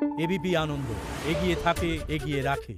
ABP আনন্দ, এগিয়ে থাকে, এগিয়ে রাখে।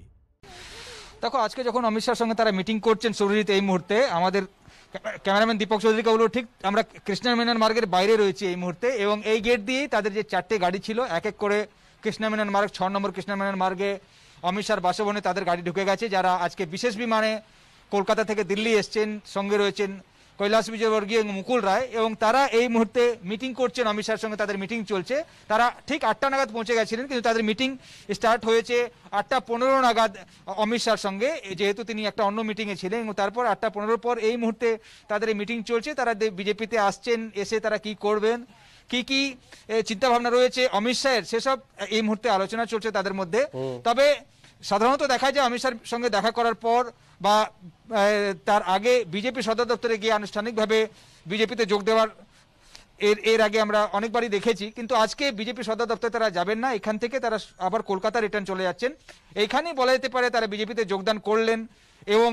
দেখো, আজকে যখন অমিত শাহর সঙ্গে তারা মিটিং করছেন সুরজিৎ, এই মুহূর্তে আমাদের ক্যামেরাম্যান দীপক চৌধুরীকে বলবো, ঠিক আমরা কৃষ্ণা মেনন মার্গের বাইরে রয়েছি এই মুহূর্তে, এবং এই গেট দিয়েই তাদের যে 4টে গাড়ি ছিল এক এক করে কৃষ্ণা মেনন মার্গ 6 নম্বর কৃষ্ণা মেনন মার্গে অমিত শাহর বাসভবনে তাদের গাড়ি ঢুকে গেছে। যারা আজকে বিশেষ বিমানে কলকাতা থেকে দিল্লি এসছেন, সঙ্গে রয়েছেন কৈলাস বিজয়বর্গীয় এবং মুকুল রায়, এবং তারা এই মুহূর্তে মিটিং করছেন অমিত শাহর সঙ্গে, তাদের মিটিং চলছে। তারা ঠিক 8টা নাগাদ পৌঁছে গেছিলেন, কিন্তু তাদের মিটিং স্টার্ট হয়েছে 8:15 নাগাদ অমিত শাহর সঙ্গে, যেহেতু তিনি একটা অন্য মিটিংয়ে ছিলেন, এবং তারপর 8:15 পর এই মুহূর্তে তাদের এই মিটিং চলছে। তারা বিজেপিতে আসছেন, এসে তারা কি করবেন, কি কি চিন্তা ভাবনা রয়েছে অমিত শাহের, সেসব এই মুহূর্তে আলোচনা চলছে তাদের মধ্যে। তবে সাধারণত দেখা যায় অমিত শাহের সঙ্গে দেখা করার পর বা তার আগে বিজেপি সদর দপ্তরে গিয়ে আনুষ্ঠানিকভাবে বিজেপিতে যোগ দেওয়ার এর আগে আমরা অনেকবারই দেখেছি, কিন্তু আজকে বিজেপি সদর দপ্তরে তারা যাবেন না, এখান থেকে তারা আবার কলকাতা রিটার্ন চলে যাচ্ছেন। এইখানেই বলা যেতে পারে তারা বিজেপিতে যোগদান করলেন এবং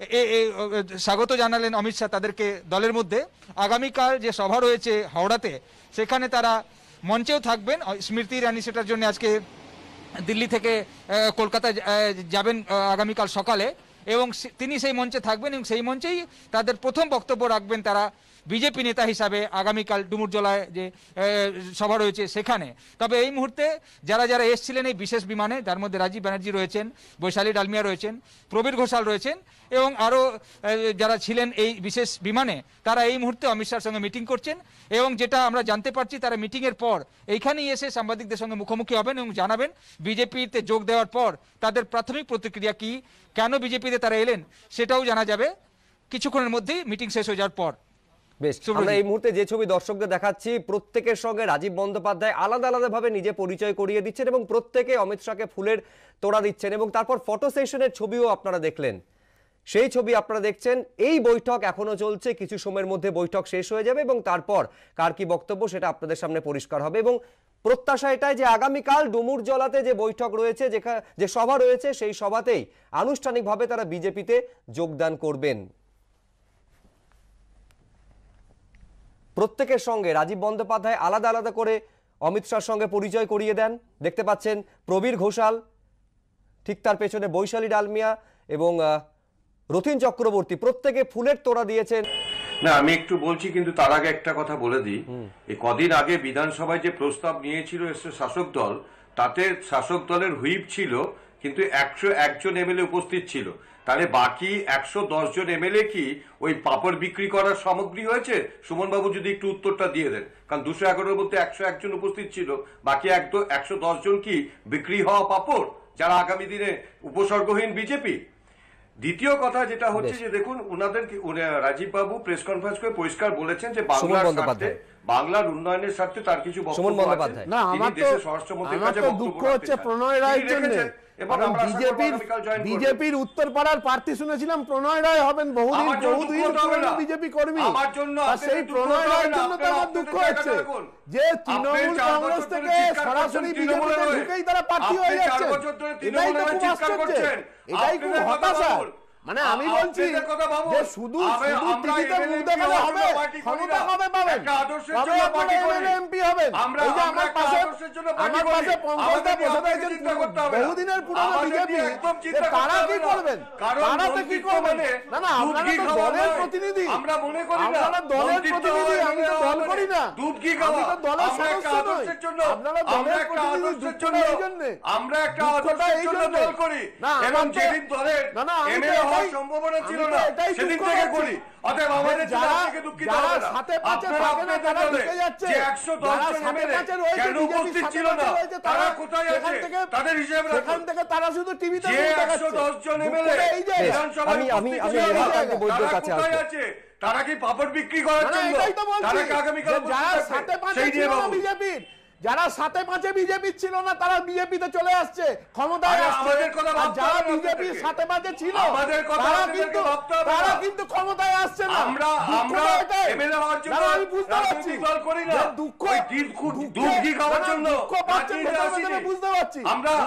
স্বাগত জানালেন অমিত শাহ তাদেরকে দলের মধ্যে। আগামীকাল যে সভা রয়েছে হাওড়াতে, সেখানে তারা মঞ্চেও থাকবেন। স্মৃতি ইরানি সেটার জন্য আজকে দিল্লি থেকে কলকাতা যাবেন আগামীকাল সকালে, এবং তিনি সেই মঞ্চে থাকবেন এবং সেই মঞ্চেই তাদের প্রথম বক্তব্য রাখবেন তারা বিজেপি নেতা হিসাবে আগামীকাল ডুমুরজলায় যে সভা রয়েছে সেখানে। তবে এই মুহূর্তে যারা যারা এসছিলেন এই বিশেষ বিমানে, তার মধ্যে রাজীব ব্যানার্জি রয়েছেন, বৈশালী ডালমিয়া রয়েছেন, প্রবীর ঘোষাল রয়েছেন, এবং আরও যারা ছিলেন এই বিশেষ বিমানে, তারা এই মুহূর্তে অমিত শাহর সঙ্গে মিটিং করছেন। এবং যেটা আমরা জানতে পারছি, তারা মিটিংয়ের পর এইখানেই এসে সাংবাদিকদের সঙ্গে মুখোমুখি হবেন এবং জানাবেন বিজেপিতে যোগ দেওয়ার পর তাদের প্রাথমিক প্রতিক্রিয়া কি, কেন বিজেপিতে তারা এলেন, সেটাও জানা যাবে কিছুক্ষণের মধ্যেই মিটিং শেষ হয়ে যাওয়ার পর। বেশ, আমরা এই মুহূর্তে যে ছবি দর্শকদের দেখাচ্ছি, প্রত্যেকের সঙ্গে রাজীব বন্দ্যোপাধ্যায় আলাদা আলাদাভাবে নিজে পরিচয় করিয়ে দিচ্ছেন এবং প্রত্যেকে অমিত শাহকে ফুলের তোড়া দিচ্ছেন, এবং তারপর ফটো সেশনের ছবিও আপনারা দেখলেন, সেই ছবি আপনারা দেখছেন। এই বৈঠক এখনো চলছে, কিছু সময়ের মধ্যে বৈঠক শেষ হয়ে যাবে এবং তারপর কার কি বক্তব্য সেটা আপনাদের সামনে পরিষ্কার হবে। এবং প্রত্যাশা এটাই যে আগামীকাল ডুমুরজলাতে যে বৈঠক রয়েছে, যে সভা রয়েছে, সেই সভাতেই আনুষ্ঠানিকভাবে তারা বিজেপিতে যোগদান করবেন। প্রত্যেকের সঙ্গে রাজীব বন্দ্যোপাধ্যায় আলাদা আলাদা করে অমিত শাহর সঙ্গে পরিচয় করিয়ে দেন। দেখতে পাচ্ছেন প্রবীর ঘোষাল, ঠিক তার পেছনে বৈশালী ডালমিয়া এবং রথীন চক্রবর্তী, প্রত্যেকে ফুলের তোড়া দিয়েছেন। না, আমি একটু বলছি, কিন্তু তার আগে একটা কথা বলে দিই। এই কদিন আগে বিধানসভায় যে প্রস্তাব নিয়েছিল শাসক দল, তাতে শাসক দলের হুইপ ছিল, কিন্তু 101 জন এমএলএ উপস্থিত ছিল। তাহলে বাকি 110 জন এমএলএ কি ওই পাপড় বিক্রি করার সামগ্রী হয়েছে? সুমন বাবু যদি একটু উত্তরটা দিয়ে দেন, কারণ 211-এর মধ্যে 101 জন উপস্থিত ছিল, বাকি 110 জন কি বিক্রি হওয়া পাপড়, যারা আগামী দিনে উপসর্গহীন বিজেপি? দ্বিতীয় কথা যেটা হচ্ছে যে দেখুন, রাজীব বাবু প্রেস কনফারেন্স করে পরিষ্কার বলেছেন যে বাংলার উন্নয়নের স্বার্থে তার কিছু বক্তব্য আছে। না, আমার তো দুঃখ হচ্ছে প্রণয় রায়ের জন্য। বিজেপির উত্তরপাড়ার প্রার্থী শুনেছিলাম প্রণয় রায় হবেন, বহুদিন বিজেপি কর্মী, সেই প্রণয় রায়ের জন্য তো আমার দুঃখ হচ্ছে যে তৃণমূল কংগ্রেস থেকে সরাসরি বিজেপিতে ঢুকেই তারা প্রার্থী হয়ে যাচ্ছে। এটাই তো খুব আশ্চর্য, এটাই খুব হতাশা। মানে আমি বলছি যে শুধু টিকিটের মুখ দেখালে হবে, ক্ষমতা কবে পাবেন, কবে আপনারা এমপি হবেন? এই যে আমার পাশে পঙ্কজদা বসে রয়েছেন, বহুদিনের পুরনো বিজেপি, তারা কি করবেন? তারা কি করবেন? না না, আপনারা তো দলের প্রতিনিধি, আপনারা দলের প্রতিনিধি, আমি তো দল করি না, আমি তো দলের সদস্য নই, আপনারা দলের প্রতিনিধি। দুঃখটা এই জন্যে, আমরা একটা আদর্শের জন্য দল করি, এবং যেদিন দলের এমএলএ হওয়ার সম্ভাবনা ছিল না সেদিন থেকে করি। অতএব আমাদের দুঃখিত হবে না, আপনারা ঢুকে যাচ্ছে, যে 110 জন এমএলএ কেন উপস্থিত ছিল না, তারা কোথায় আছে, তাদের হিসাবে সেখান থেকে তারা শুধু টিভিতে যে 110 জন এমএলএ বিধানসভায় তারা কি পাপড় বিক্রি করার জন্য, তারা কি আগামীকাল বিজেপির যারা 7-5 বিজেপি ছিল না তারা বিজেপিতে চলে আসছে, ক্ষমতায় আসছে। যারা বিজেপির 7-5 ছিল তারা কিন্তু ক্ষমতায় আসছে না। আমরা এমএলএ হওয়ার জন্য আমি বুঝতে পারছি দল করি না, দুঃখ দুঃখী খাওয়ার জন্য বুঝতে পারছি।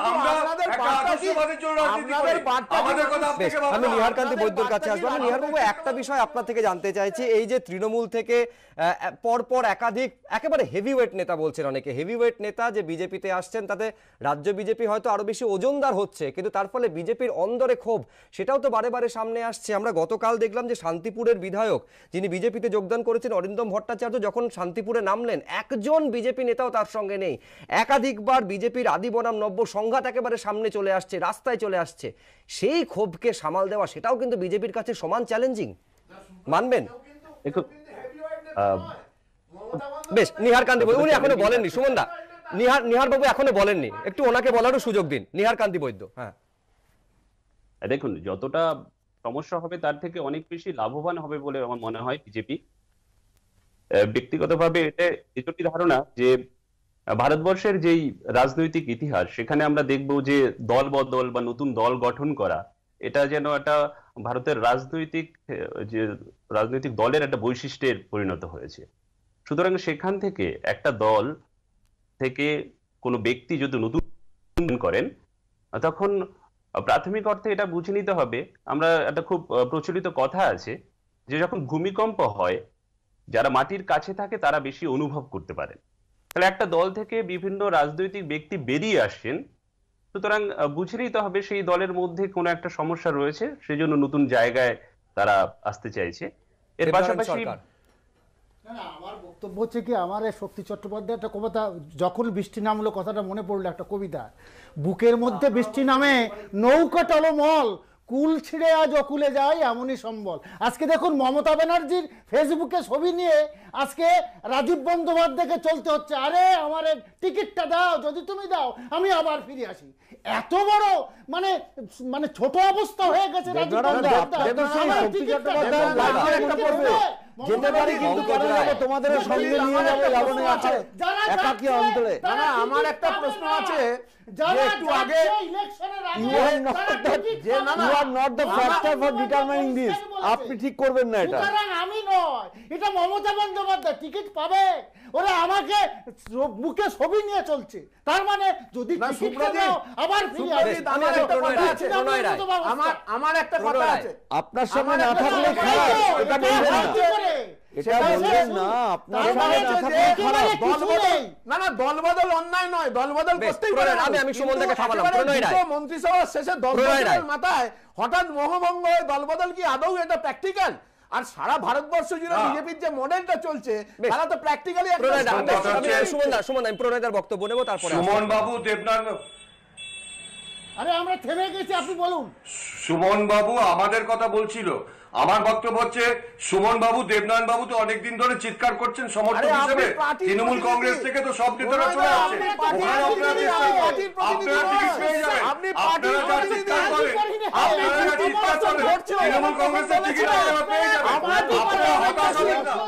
আমি নিহারকান্তি বৈদ্যর কাছে আসবো। আমি নিহার বাবু, একটা বিষয় আপনার থেকে জানতে চাইছি, এই যে তৃণমূল থেকে পরপর একাধিক একেবারে হেভিওয়েট নেতা বলছেন অনেকে, হেভিওয়েট নেতা যে বিজেপিতে আসছেন, তাতে রাজ্য বিজেপি হয়তো আরো বেশি ওজনদার হচ্ছে, কিন্তু তার ফলে বিজেপির অন্দরে ক্ষোভ সেটাও তো বারে বারে সামনে আসছে। আমরা গতকাল দেখলাম যে শান্তিপুরের বিধায়ক যিনি বিজেপিতে যোগদান করেছেন অরিন্দম ভট্টাচার্য যখন শান্তিপুরে নামলেন, একজন বিজেপি নেতাও তার সঙ্গে নেই। একাধিকবার বিজেপির আদি বনাম নব্য সংঘাত একেবারে সামনে চলে আসছে, রাস্তায় চলে আসছে। সেই ক্ষোভকে সামাল দেওয়া সেটাও কিন্তু বিজেপির কাছে সমান চ্যালেঞ্জিং, মানবেন? বেশ, নিহার কান্তি বৈদ্য উনি এখনো বলেননি, সুমনদা নিহার বাবু এখনো বলেননি, একটু ওনাকে বলারও সুযোগ দিন। নিহার কান্তি বৈদ্য। হ্যাঁ দেখুন, যতটা সমস্যা হবে তার থেকে অনেক বেশি লাভবান হবে বলে আমার মনে হয় বিজেপি। ব্যক্তিগতভাবে এটা এটুকুই ধারণা যে ভারতবর্ষের যেই রাজনৈতিক ইতিহাস, সেখানে আমরা দেখব যে দল বদল বা নতুন দল গঠন করা এটা যেন একটা ভারতের রাজনৈতিক দলের একটা বৈশিষ্ট্যের পরিণত হয়েছে। সুতরাং সেখান থেকে একটা দল থেকে কোনো ব্যক্তি যদি নতুন করেন, তখন প্রাথমিক অর্থে এটা বুঝে নিতে হবে। আমরা একটা খুব প্রচলিত কথা আছে যে যখন ভূমিকম্প হয়, যারা মাটির কাছে থাকে তারা বেশি অনুভব করতে পারেন। তাহলে একটা দল থেকে বিভিন্ন রাজনৈতিক ব্যক্তি বেরিয়ে আসছেন, সুতরাং বুঝে নিতে হবে সেই দলের মধ্যে কোনো একটা সমস্যা রয়েছে, সেই জন্য নতুন জায়গায় তারা আসতে চাইছে। এর পাশাপাশি আমার বক্তব্য হচ্ছে কি, আমার শক্তি চট্টোপাধ্যায় একটা কবিতা, যখন বৃষ্টি নামলো কথাটা মনে পড়লো, একটা কবিতা, বুকের মধ্যে বৃষ্টি নামে নৌকা টলমল, কুল ছিঁড়ে আজ অকুলে যায় এমনই সম্বল। আজকে দেখুন মমতা ব্যানার্জির ফেসবুকে ছবি নিয়ে আজকে রাজীব বন্দ্যোপাধ্যায়কে চলতে হচ্ছে, আরে আমার টিকিটটা দাও, যদি তুমি দাও আমি আবার ফিরে আসি। এত বড় মানে মানে ছোট অবস্থা হয়ে গেছে রাজীব বন্দ্যোপাধ্যায়। তোমাদের সঙ্গে নিয়ে যাবো না আছে একাকী অঞ্চলে। আমার একটা প্রশ্ন আছে, একটু আগে আপনি ঠিক করবেন না, এটা আমি নয়, এটা মমতা বন্দ্যোপাধ্যায় টিকিট পাবে, ওরা আমাকে মুখে ছবি নিয়ে চলছে। তার মানে যদি আবার আমার একটা কথা আছে, আপনার সঙ্গে না থাকলে খারাপ, এটা বলবেন না, এটা বলবেন না, আপনার সঙ্গে না থাকলে খারাপ। না দলবদল অন্যায় নয়, দলবদল করতেই পারে। আমি সুমনদাকে থামালাম। মন্ত্রিসভার শেষে দলবদলের মাথায় হঠাৎ মোহভঙ্গ হয়ে দলবদল কি আদৌ এটা প্র্যাকটিক্যাল? আর সারা ভারতবর্ষ জুড়ে বিজেপির যে মডেলটা চলছে তারা তো প্র্যাকটিক্যালি সুমন আমি প্রণয়দার বক্তব্য নেব, তারপরে সুমন বাবু দেবনাথ। আরে আমরা থেমে গেছি, আপনি বলুন। সুমন বাবু আমাদের কথা বলছিল, আমার বক্তব্য হচ্ছে সুমন বাবু দেবনাথ বাবু তো অনেকদিন ধরে চিৎকার করছেন সমর্থক হিসেবে, তৃণমূল কংগ্রেস থেকে তো সব নেতারা চলে আসছে, আপনারা টিকিট পেয়ে যাবেন, আপনারা যা চিৎকার করেন, আপনারা যা চিৎকার করেন তৃণমূল কংগ্রেসের টিকিট পেয়ে যাবেন, আপনারা হতাশ হবেন না,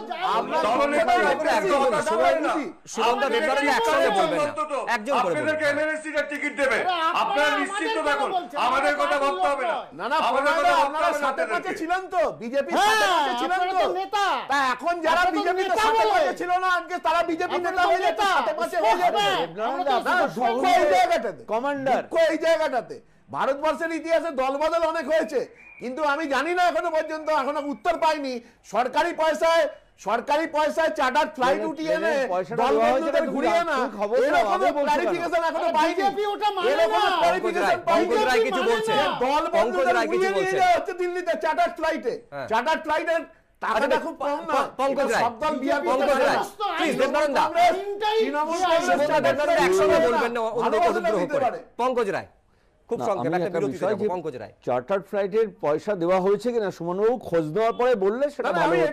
আপনাদেরকে এমএলএসির টিকিট দেবে, আপনারা নিশ্চিত থাকুন, আমাদের কথা ভাবতে হবে না। আপনারা সাথে কাছে ছিলেন তো, বিজেপি সাথে কাছে ছিলেন তো নেতা, তা এখন যারা বিজেপি সাথে কাছে ছিল না আজকে তারা বিজেপি নেতা হয়ে যাচ্ছে, সাথে কাছে হয়ে যাবে। কমান্ডার এই জায়গাটাতে ভারতবর্ষের ইতিহাসে দলবদল অনেক হয়েছে, কিন্তু আমি জানি না এখনো পর্যন্ত, এখনো উত্তর পাইনি, সরকারি পয়সায় চার্টার ফ্লাইট উঠিয়ে এনে দলবন্ধুদের ঘুরিয়ে না, এরকম ক্লারিফিকেশন এখনো পাইনি। দলবন্ধুদের ঘুরিয়ে নিয়ে যাওয়া হচ্ছে দিল্লিতে চার্টার ফ্লাইটে, চার্টার ফ্লাইটের টাকাটা খুব কম না। পঙ্কজ রায় খুব সংক্ষেপে একটা বিরতি দেব। পঙ্কজ রায়, চার্টার্ড ফ্লাইটের পয়সা দেওয়া হয়েছে কিনা সুমনবাবু খোঁজ নেওয়ার পরে বললে সেটা ভালো হতো।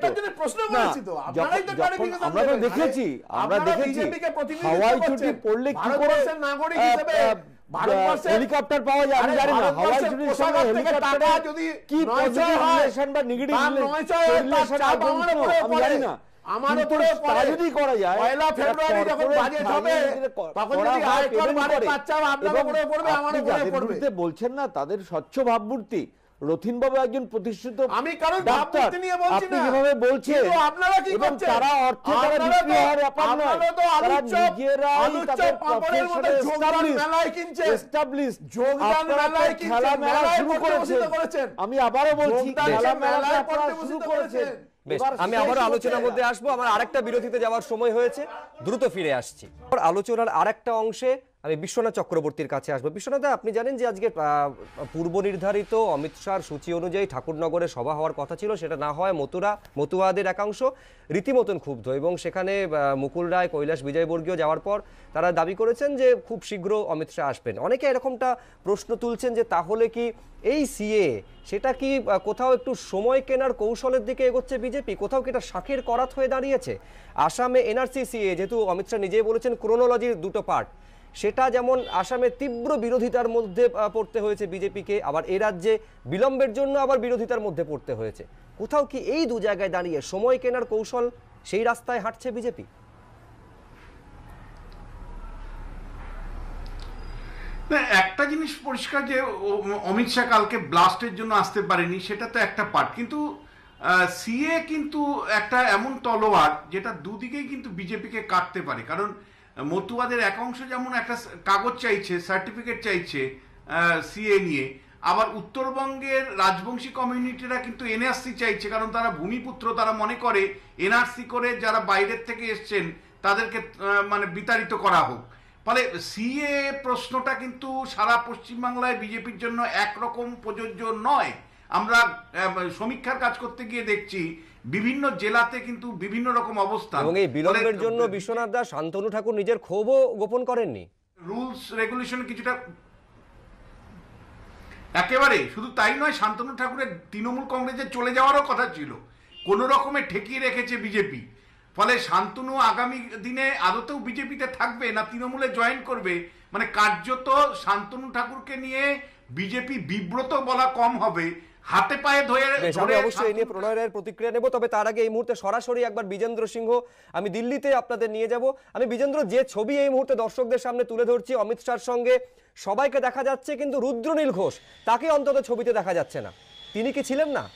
আমরা তো দেখেছি, হাওয়াই ছুটি পড়লে কি করে নাগরিক হিসেবে হেলিকপ্টার পাওয়া যায় আমি জানি না, হাওয়াই ছুটির সঙ্গে হেলিকপ্টারে যদি কি পজিটিভ রিলেশন বা নেগেটিভ রিলেশন আমি জানি না। আমার উপরে তারা যদি করা যায়, পয়লা ফেব্রুয়ারি যখন বাজেট হবে তখন যদি আয়কর বাড়ে বাচ্চা আপনাদের উপরে পড়বে, আমার উপরে পড়বে। বলছেন না তাদের স্বচ্ছ ভাবমূর্তি, রথিন বাবু একজন প্রতিষ্ঠিত, আমি কারণ ভাবমূর্তি নিয়ে বলছি না, আপনি কিভাবে বলছেন, কিন্তু আপনারা কি করছেন, তারা অর্থে তারা বিক্রি হওয়ার ব্যাপার নয়, তারা নিজেরাই তাদের প্রফেশনাল যোগদান মেলায় কিনছে, এস্টাবলিশ যোগদান মেলায় কিনছে, খেলা মেলা শুরু করেছেন। আমি আবারও বলছি খেলা মেলা শুরু করেছেন, বেশ, আমি আবারও আলোচনার মধ্যে আসবো। আমার আরেকটা বিরতিতে যাওয়ার সময় হয়েছে, দ্রুত ফিরে আসছি। আলোচনার আরেকটা অংশে আমি বিশ্বনাথ চক্রবর্তীর কাছে আসবো। বিশ্বনাথ, আপনি জানেন যে আজকে পূর্ব নির্ধারিত অমিত শাহর সূচি অনুযায়ী ঠাকুরনগরে সভা হওয়ার কথা ছিল, সেটা না হয় মতুয়াদের একাংশ রীতিমতন ক্ষুব্ধ, এবং সেখানে মুকুল রায়, কৈলাস বিজয়বর্গীয় যাওয়ার পর তারা দাবি করেছেন যে খুব শীঘ্র অমিত শাহ আসবেন। অনেকে এরকমটা প্রশ্ন তুলছেন যে তাহলে কি এই সিএ সেটা কি কোথাও একটু সময় কেনার কৌশলের দিকে এগোচ্ছে বিজেপি, কোথাও কি এটা শাঁখের করাত হয়ে দাঁড়িয়েছে? আসামে এনআরসি সিএ, যেহেতু অমিত শাহ নিজেই বলেছেন ক্রোনোলজির দুটো পার্ট, সেটা যেমন আসামে তীব্র বিরোধিতার মধ্যে পড়তে হয়েছে বিজেপিকে, আবার এ রাজ্যে বিলম্বের জন্য আবার বিরোধিতার মধ্যে পড়তে হয়েছে। কোথাও কি এই দু জায়গায় দাঁড়িয়ে সময় কেনার কৌশল, সেই রাস্তায় হাঁটছে বিজেপি? না, একটা জিনিস পরিষ্কার যে অমিত শাহ কালকে ব্লাস্টের জন্য আসতে পারেনি, সেটা তো একটা পার্ট, কিন্তু সিএ কিন্তু একটা এমন তলোয়ার যেটা দুদিকেই কিন্তু বিজেপিকে কাটতে পারে। কারণ মতুয়াদের এক অংশ যেমন একটা কাগজ চাইছে, সার্টিফিকেট চাইছে সিএ নিয়ে, আবার উত্তরবঙ্গের রাজবংশী কমিউনিটিরা কিন্তু এনআরসি চাইছে, কারণ তারা ভূমিপুত্র, তারা মনে করে এনআরসি করে যারা বাইরের থেকে এসছেন তাদেরকে মানে বিতাড়িত করা হোক। ফলে সিএ প্রশ্নটা কিন্তু সারা পশ্চিমবাংলায় বিজেপির জন্য একরকম প্রযোজ্য নয়। আমরা সমীক্ষার কাজ করতে গিয়ে দেখছি বিভিন্ন জেলাতে কিন্তু বিভিন্ন রকম অবস্থা, এবং এই বিলম্বের জন্য বিশ্বনাথ দাস, শান্তনু ঠাকুর নিজের ক্ষোভও গোপন করেননি। রুলস রেগুলেশন কিছুটা একেবারে, শুধু তাই নয়, শান্তনু ঠাকুরের তৃণমূল কংগ্রেসে চলে যাওয়ারও কথা ছিল, কোনো রকমে ঠেকিয়ে রেখেছে বিজেপি। ফলে শান্তনু আগামী দিনে আদতেও বিজেপিতে থাকবে না তৃণমূলে জয়েন করবে, মানে কার্যত শান্তনু ঠাকুরকে নিয়ে বিজেপি বিব্রত বলা কম হবে, হাতে পায়ে ধরে। আমি অবশ্যই এই নিয়ে প্রণয় রায়ের প্রতিক্রিয়া নেব, তবে তার আগে এই মুহূর্তে সরাসরি একবার বিজেন্দ্র সিংহ, আমি দিল্লিতে আপনাদের নিয়ে যাব। আমি বিজেন্দ্র, যে ছবি এই মুহূর্তে দর্শকদের সামনে তুলে ধরছি, অমিত শাহর সঙ্গে সবাইকে দেখা যাচ্ছে, কিন্তু রুদ্রনীল ঘোষ তাকে অন্তত ছবিতে দেখা যাচ্ছে না। তিনি কি ছিলেন না?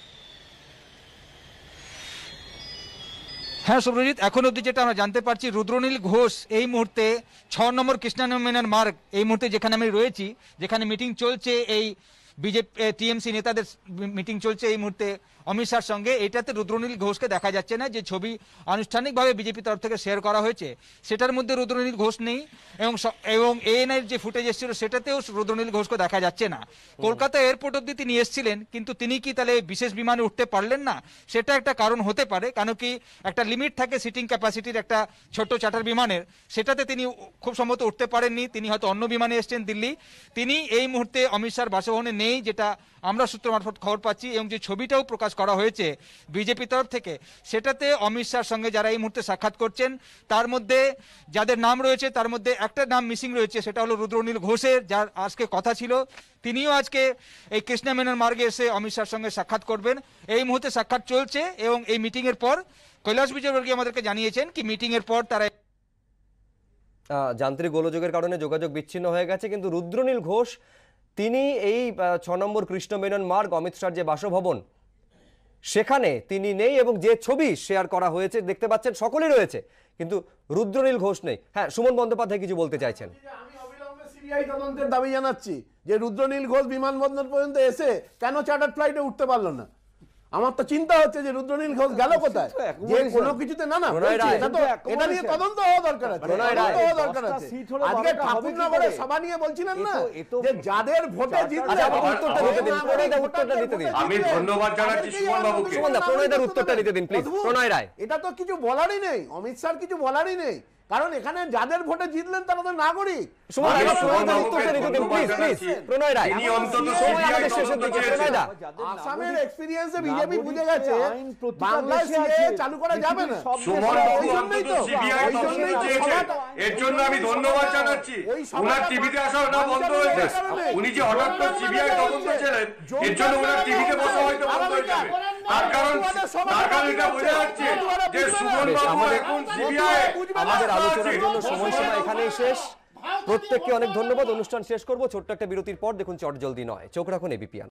হ্যাঁ শুভ্রজিৎ, এখন অবধি যেটা আমরা জানতে পারছি, রুদ্রনীল ঘোষ এই মুহূর্তে 6 নম্বর কৃষ্ণ মেনন মার্গ, এই মুহূর্তে যেখানে আমি রয়েছি, যেখানে মিটিং চলছে, এই বিজেপি টিএমসি নেতাদের মিটিং চলছে এই মুহূর্তে অমিত শাহর সঙ্গে, এটাতে রুদ্রনীল ঘোষকে দেখা যাচ্ছে না। যে ছবি আনুষ্ঠানিকভাবে বিজেপি তরফ থেকে শেয়ার করা হয়েছে সেটার মধ্যে রুদ্রনীল ঘোষ নেই, এবং এএনআইয়ের যে ফুটেজ এসেছিল সেটাতেও রুদ্রনীল ঘোষকে দেখা যাচ্ছে না। কলকাতা এয়ারপোর্ট অব্দি তিনি এসেছিলেন, কিন্তু তিনি কি তাহলে বিশেষ বিমানে উঠতে পারলেন না, সেটা একটা কারণ হতে পারে। কেন কি একটা লিমিট থাকে সিটিং ক্যাপাসিটির একটা ছোট্ট চার্টার বিমানের, সেটাতে তিনি খুব সম্ভবত উঠতে পারেননি, তিনি হয়তো অন্য বিমানে এসছেন দিল্লি। তিনি এই মুহূর্তে অমিত শাহর বাসভবনে নেই, যেটা আমরা সূত্র মারফত খবর পাচ্ছি, এবং যে ছবিটাও প্রকাশ করা হয়েছে বিজেপি তরফ থেকে, সেটাতে অমিত শাহর সঙ্গে যারা এই মুহূর্তে সাক্ষাৎ করছেন তার মধ্যে যাদের নাম রয়েছে তার মধ্যে একটা নাম মিসিং রয়েছে, সেটা হলো রুদ্রনীল ঘোষের, যার আজকে কথা ছিল তিনিও আজকে এই কৃষ্ণ মেনন মার্গে এসে অমিত শাহর সঙ্গে সাক্ষাৎ করবেন। এই মুহূর্তে সাক্ষাৎ চলছে, এবং এই মিটিং এর পর কৈলাস বিজয়বর্গীয় আমাদেরকে জানিয়েছেন কি মিটিং এর পর তারা যান্ত্রিক গোলযোগের কারণে যোগাযোগ বিচ্ছিন্ন হয়ে গেছে, কিন্তু রুদ্রনীল ঘোষ তিনি এই 6 নম্বর কৃষ্ণ মেনন মার্গ, অমিত শাহর যে বাসভবন, সেখানে তিনি নেই, এবং যে ছবি শেয়ার করা হয়েছে দেখতে পাচ্ছেন সকলেই রয়েছে, কিন্তু রুদ্রনীল ঘোষ নেই। হ্যাঁ, সুমন বন্দ্যোপাধ্যায় কিছু বলতে চাইছেন। আমি অবিলম্বে সিবিআই তদন্তের দাবি জানাচ্ছি যে রুদ্রনীল ঘোষ বিমানবন্দর পর্যন্ত এসে কেন চার্টার ফ্লাইটে উঠতে পারলো না। আমার তো চিন্তা হচ্ছে যে রুদ্রনীল ঘোষ গেল কোথায়, যে কোনো কিছুতে না এটা নিয়ে তদন্ত হওয়া দরকার আছে। আজকে ঠাকুরনগরে সভা নিয়ে বলছিলেন না যে যাদের ভোটে জিতলে, আমি ধন্যবাদ জানাচ্ছি সুমন বাবুকে। প্রণয়দার উত্তরটা দিতে দিন প্লিজ। প্রণয় রায়, এটা তো কিছু বলারই নেই, অমিত শাহর কিছু বলারই নেই, কারণ এখানে যাদের ভোটে জিতলেন তারা তো নাগরিক। আসামের এক্সপেরিয়েন্সে বিজেপি বুঝে গেছে বাংলায় সিএএ চালু করা যাবে না। এর জন্য আমি ধন্যবাদ জানাচ্ছি। ওনার টিভিতে আসা ওটা বন্ধ হয়েছে, উনি যে হঠাৎ করে সিবিআই তদন্ত ছিলেন, এর জন্য ওনার টিভিতে বসা হয়তো বন্ধ হয়ে যাবে। তার কারণ এটা বোঝা যাচ্ছে যে সুমন বাবু এখন সিবিআই। আমাদের আলোচনার জন্য সময়সীমা এখানেই শেষ। প্রত্যেককে অনেক ধন্যবাদ। অনুষ্ঠান শেষ করব ছোট্ট একটা বিরতির পর। দেখুন চটজলদি নয়, চোখ রাখুন এবিপি।